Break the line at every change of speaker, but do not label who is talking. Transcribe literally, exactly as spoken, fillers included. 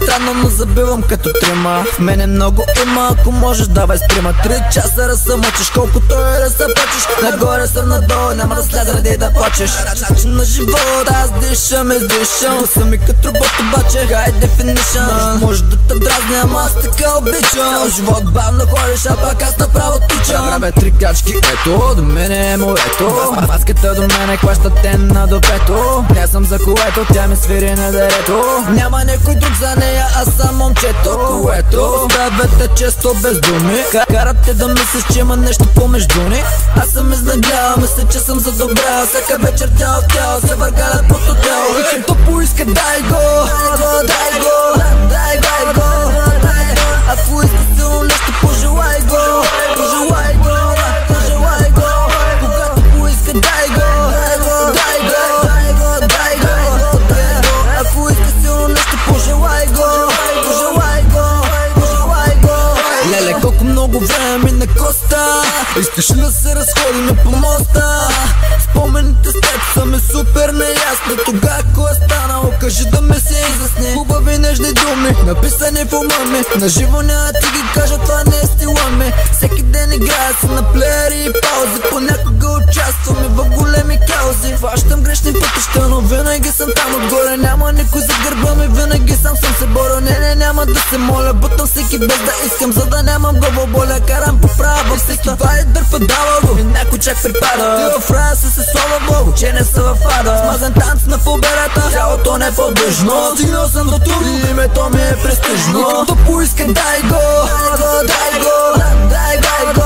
странно, но забивам като трима. В мене много има, ако можеш давай сприма. Три часа разсъмъчиш, колкото и да се почиш. Нагоре съм надолу, няма да сляза ради да плачеш. Начин на живота, аз дишам, издишам. Съм и като робот обаче, high definition. Може да те дразни, ама аз така обичам. Живот бавно ходиш, а пак аз направо тичам. Правя три качки, ето, до мене е моето. Маската до мене хваща тена до пето. Не съм за което, тя ми свири на дерето. Няма някой друг за нея, аз съм момчето, което ставате често без думи. Карате да мислиш, че има нещо помежду ни. Аз съм изнаглял, мисля, че съм за добра. Всяка вечер тяло в тяло се въргалят под хотел. И като поиска, дай го, дай го, дай го, дай го. Ако иска силно нещо, пожелай го, пожелай го, пожелай го. Когато поиска, дай го, дай го, дай го, дай го. Ако иска силно нещо, пожелай го, пожелай го, пожелай го. Леле, колко много време ми на коста. Искаш ли да се разходим по моста? Спомените с теб са ми супер неясни. Тогава ако е станало, кажи да ми се изясни. Хубави нежни думи, написани в ума ми. Наживо няма ти ги кажа, това не е стила ми. Всеки ден играя се на плеери и паузи. Понякога участвам и в големи каузи. Хващам грешни пътища, но винаги съм там отгоре. Няма никой за гърба ми, винаги сам съм се боря. Не, не, няма да се моля, бутам всеки без да искам, за да нямам главоболя. Карам по права, всеки вай дърпа, дава го и някой чак припада. Ти в рая си се слава Богу, че не са в ада. Смазан танц на победата, цялото неподвижно. Стигнал съм до тур и името ми е престижно. И като поиска, дай го, дай го, дай го, дай го.